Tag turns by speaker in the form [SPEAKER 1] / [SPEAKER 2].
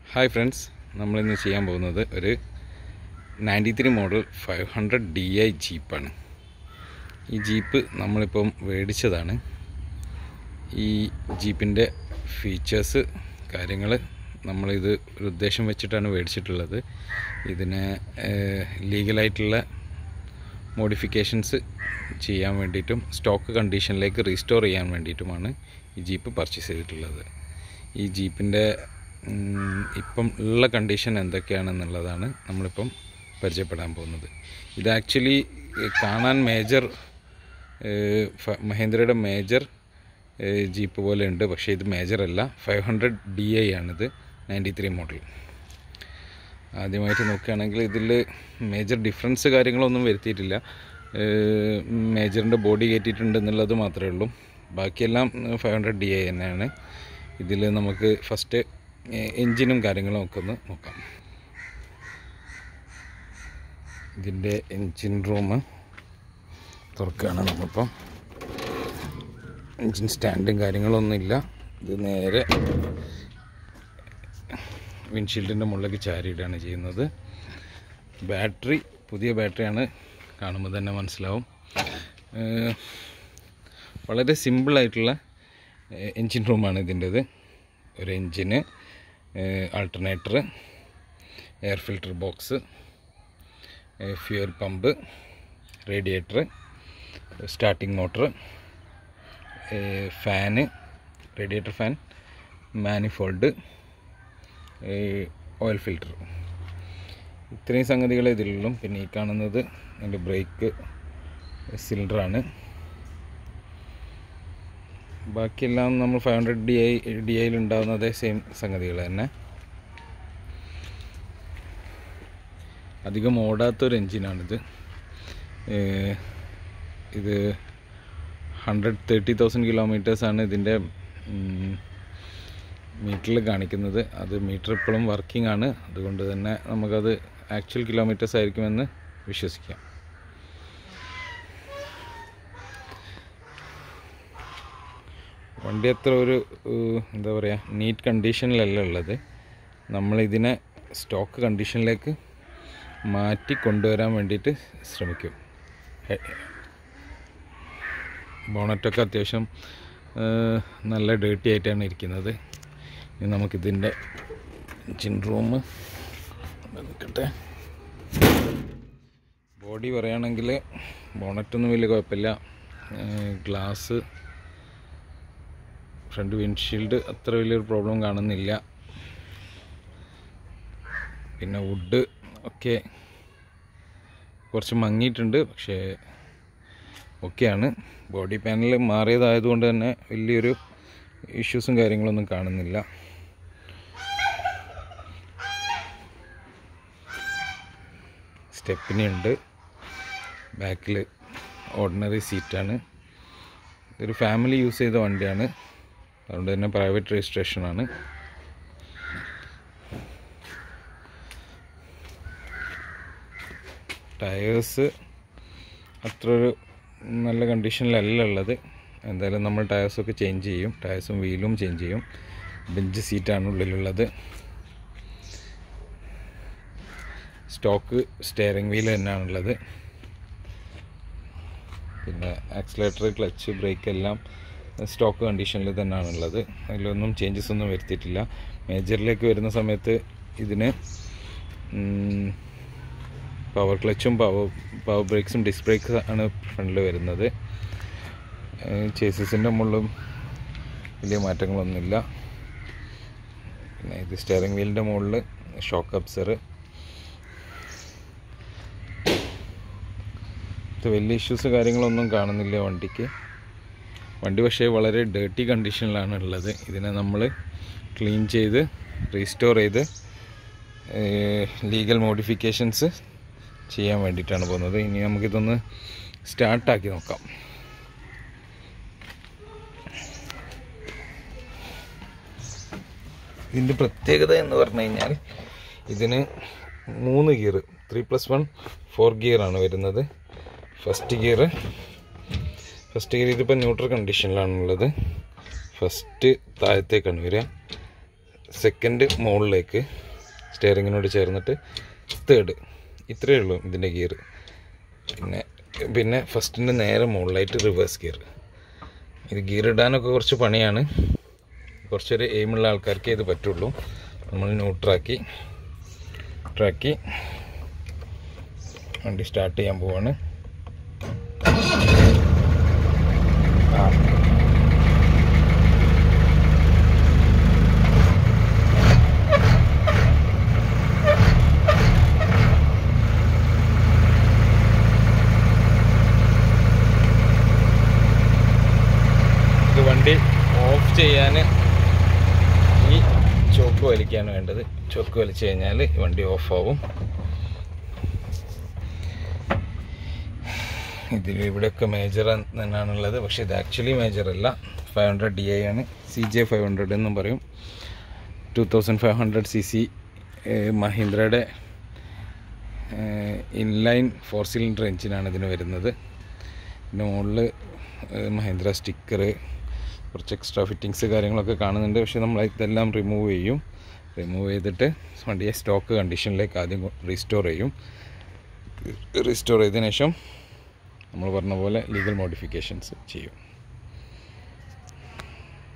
[SPEAKER 1] Hi friends, നമ്മൾ ഇന്ന് ചെയ്യാൻ പോകുന്നത് ഒരു 93 മോഡൽ 500DI ജീപ്പ് ആണ്. ഈ ജീപ്പ് നമ്മളിപ്പം മേടിച്ചതാണ്. ഈ ജീപ്പിന്റെ ഫീച്ചേഴ്സ് കാര്യങ്ങൾ നമ്മളിത് ഒരു ഉദ്ദേശം വെച്ചിട്ടാണ് മേടിച്ചിട്ടുള്ളത്. ഇതിനെ ലീഗലായിട്ടുള്ള മോഡിഫിക്കേഷൻസ് ചെയ്യാൻ വേണ്ടിയിട്ടും സ്റ്റോക്ക് കണ്ടീഷനിലേക്ക് റീസ്റ്റോർ ചെയ്യാൻ വേണ്ടിയിട്ടുമാണ് ഈ ജീപ്പ് പർച്ചേസ് ചെയ്തിട്ടുള്ളത്. ഈ ജീപ്പിന്റെ ഇപ്പം ഉള്ള കണ്ടീഷൻ എന്തൊക്കെയാണെന്നുള്ളതാണ് നമ്മളിപ്പം പരിചയപ്പെടാൻ പോകുന്നത്. ഇത് ആക്ച്വലി കാണാൻ മേജർ മഹീന്ദ്രയുടെ മേജർ ജീപ്പ് പോലെ ഉണ്ട്, പക്ഷേ ഇത് മേജർ അല്ല. 500DI ആണിത്, 93 മോഡൽ. ആദ്യമായിട്ട് നോക്കുകയാണെങ്കിൽ ഇതിൽ മേജർ ഡിഫറൻസ് കാര്യങ്ങളൊന്നും വരുത്തിയിട്ടില്ല. മേജറിൻ്റെ ബോഡി കയറ്റിയിട്ടുണ്ട് എന്നുള്ളത് മാത്രമേ ഉള്ളൂ. ബാക്കിയെല്ലാം 500DI തന്നെയാണ്. ഇതിൽ നമുക്ക് ഫസ്റ്റ് എൻജിനും കാര്യങ്ങളും ഒക്കെ ഒന്ന് നോക്കാം. ഇതിൻ്റെ എൻജിൻ റൂം തുറക്കുകയാണ് നമ്മളിപ്പം. എൻജിൻ സ്റ്റാൻഡും കാര്യങ്ങളൊന്നുമില്ല. ഇത് നേരെ വിൻഷീൽഡിൻ്റെ മുകളിലേക്ക് ചാരിയിടാണ് ചെയ്യുന്നത്. ബാറ്ററി പുതിയ ബാറ്ററിയാണ്, കാണുമ്പോൾ തന്നെ മനസ്സിലാവും. വളരെ സിമ്പിളായിട്ടുള്ള എൻജിൻ റൂമാണ് ഇതിൻ്റെത്. ഒരു എൻജിന്, alternator, air filter box, fuel pump, radiator, starting motor, ഫാന്, radiator fan, manifold, oil filter. ഇത്രയും സംഗതികളെ ഇതിലുള്ളൂ. പിന്നെ ഈ കാണുന്നത് അതിൻ്റെ ബ്രേക്ക് സിലിണ്ടറാണ്. ബാക്കിയെല്ലാം നമ്മൾ 500DIയിൽ ഉണ്ടാകുന്ന അതേ സെയിം സംഗതികൾ തന്നെ. അധികം ഓടാത്തൊരു എൻജിനാണിത്. ഇത് 130,000 കിലോമീറ്റേഴ്സാണ് ഇതിൻ്റെ മീറ്ററിൽ കാണിക്കുന്നത്. അത് മീറ്റർ ഇപ്പോഴും വർക്കിംഗ് ആണ്, അതുകൊണ്ട് തന്നെ നമുക്കത് ആക്ച്വൽ കിലോമീറ്റേഴ്സ് ആയിരിക്കുമെന്ന് വിശ്വസിക്കാം. വണ്ടി അത്ര ഒരു എന്താ പറയുക, നീറ്റ് കണ്ടീഷനിലല്ല ഉള്ളത്. നമ്മളിതിനെ സ്റ്റോക്ക് കണ്ടീഷനിലേക്ക് മാറ്റി കൊണ്ടുവരാൻ വേണ്ടിയിട്ട് ശ്രമിക്കും. ബോണറ്റൊക്കെ അത്യാവശ്യം നല്ല ഡേർട്ടി ആയിട്ടാണ് ഇരിക്കുന്നത്. ഇനി നമുക്കിതിൻ്റെ എൻജിൻ റൂം നിൽക്കട്ടെ. ബോഡി പറയുകയാണെങ്കിൽ ബോണറ്റൊന്നും വലിയ കുഴപ്പമില്ല. ഗ്ലാസ്, ഫ്രണ്ട് വിൻഡ്ഷീൽഡ് അത്ര വലിയൊരു പ്രോബ്ലം കാണുന്നില്ല. പിന്നെ വുഡ് ഒക്കെ കുറച്ച് മങ്ങിയിട്ടുണ്ട്, പക്ഷേ ഓക്കെയാണ്. ബോഡി പാനൽ മാറിയതായതുകൊണ്ട് തന്നെ വലിയൊരു ഇഷ്യൂസും കാര്യങ്ങളൊന്നും കാണുന്നില്ല. സ്റ്റെപ്പിനി ഉണ്ട്. ബാക്കിൽ ഓർഡിനറി സീറ്റാണ്. ഇതൊരു ഫാമിലി യൂസ് ചെയ്ത വണ്ടിയാണ്, അതുകൊണ്ട് തന്നെ പ്രൈവറ്റ് രജിസ്ട്രേഷനാണ്. ടയേഴ്സ് അത്ര ഒരു നല്ല കണ്ടീഷനിലല്ല ഉള്ളത്. എന്തായാലും നമ്മൾ ടയേഴ്സൊക്കെ ചേഞ്ച് ചെയ്യും. ടയേഴ്സും വീലും ചേഞ്ച് ചെയ്യും. ബെഞ്ച് സീറ്റാണ് ഉള്ളിലുള്ളത്. സ്റ്റോക്ക് സ്റ്റിയറിംഗ് വീൽ തന്നെയാണുള്ളത്. പിന്നെ ആക്സിലേറ്റർ, ക്ലച്ച്, ബ്രേക്ക് എല്ലാം സ്റ്റോക്ക് കണ്ടീഷനിൽ തന്നെയാണുള്ളത്. അതിലൊന്നും ചേഞ്ചസ് ഒന്നും വരുത്തിയിട്ടില്ല. മേജറിലേക്ക് വരുന്ന സമയത്ത് ഇതിന് പവർ ക്ലച്ചും പവർ ബ്രേക്സും ഡിസ്ക് ബ്രേക്സ് ആണ് ഫ്രണ്ടിൽ വരുന്നത്. ചേസിൻ്റെ മുകളിലും വലിയ മാറ്റങ്ങളൊന്നുമില്ല. പിന്നെ ഇത് സ്റ്റിയറിംഗ് വീലിൻ്റെ മുകളിൽ ഷോക്ക് അബ്സർ. ഇത് വലിയ ഇഷ്യൂസ് കാര്യങ്ങളൊന്നും കാണുന്നില്ല വണ്ടിക്ക്. വണ്ടി പക്ഷേ വളരെ ഡേർട്ടി കണ്ടീഷനിലാണ് ഉള്ളത്. ഇതിനെ നമ്മൾ ക്ലീൻ ചെയ്ത് റീസ്റ്റോർ ചെയ്ത് ലീഗൽ മോഡിഫിക്കേഷൻസ് ചെയ്യാൻ വേണ്ടിയിട്ടാണ് പോകുന്നത്. ഇനി നമുക്കിതൊന്ന് സ്റ്റാർട്ടാക്കി നോക്കാം. ഇതിൻ്റെ പ്രത്യേകത എന്ന് പറഞ്ഞു കഴിഞ്ഞാൽ ഇതിന് 3 ഗിയർ, 3+1 4 ഗിയറാണ് വരുന്നത്. ഫസ്റ്റ് ഗിയർ ഇതിപ്പോൾ ന്യൂട്രൽ കണ്ടീഷനിലാണുള്ളത്. ഫസ്റ്റ് താഴത്തേക്കാണ് വരിക. സെക്കൻഡ് മുകളിലേക്ക് സ്റ്റിയറിങ്ങിനോട് ചേർന്നിട്ട് തേർഡ്. ഇത്രയേ ഉള്ളൂ ഇതിൻ്റെ ഗിയർ. പിന്നെ ഫസ്റ്റിൻ്റെ നേരെ മുകളിലായിട്ട് റിവേഴ്സ് ഗിയർ. ഇത് ഗിയർ ഇടാനൊക്കെ കുറച്ച് പണിയാണ്. കുറച്ചൊരു എയിമുള്ള ആൾക്കാർക്കേ ഇത് പറ്റുള്ളൂ. നമ്മൾ ന്യൂട്രാക്കി വണ്ടി സ്റ്റാർട്ട് ചെയ്യാൻ പോവാണ്. ഇത് വണ്ടി ഓഫ് ചെയ്യാൻ ഈ ചോക്ക് വലിക്കാണ് വേണ്ടത്. ചോക്ക് വലിച്ചു കഴിഞ്ഞാൽ വണ്ടി ഓഫ് ആവും. ഇതിൽ ഇവിടെയൊക്കെ മേജർ തന്നെയാണുള്ളത്, പക്ഷേ ഇത് ആക്ച്വലി മേജറല്ല. 500DI ആണ്. CJ500 എന്നും പറയും. 2500cc മഹീന്ദ്രയുടെ ഇൻലൈൻ 4 സിലിണ്ടർ എഞ്ചിനാണ് ഇതിന് വരുന്നത്. ഇതിൻ്റെ മുകളിൽ മഹീന്ദ്ര സ്റ്റിക്കർ, കുറച്ച് എക്സ്ട്രാ ഫിറ്റിങ്സ് കാര്യങ്ങളൊക്കെ കാണുന്നുണ്ട്. പക്ഷേ നമ്മൾ ഇതെല്ലാം റിമൂവ് ചെയ്തിട്ട് വണ്ടിയെ സ്റ്റോക്ക് കണ്ടീഷനിലേക്ക് ആദ്യം റീസ്റ്റോർ ചെയ്തതിനു ശേഷം നമ്മൾ പറഞ്ഞ പോലെ ലീഗൽ മോഡിഫിക്കേഷൻസ് ചെയ്യും.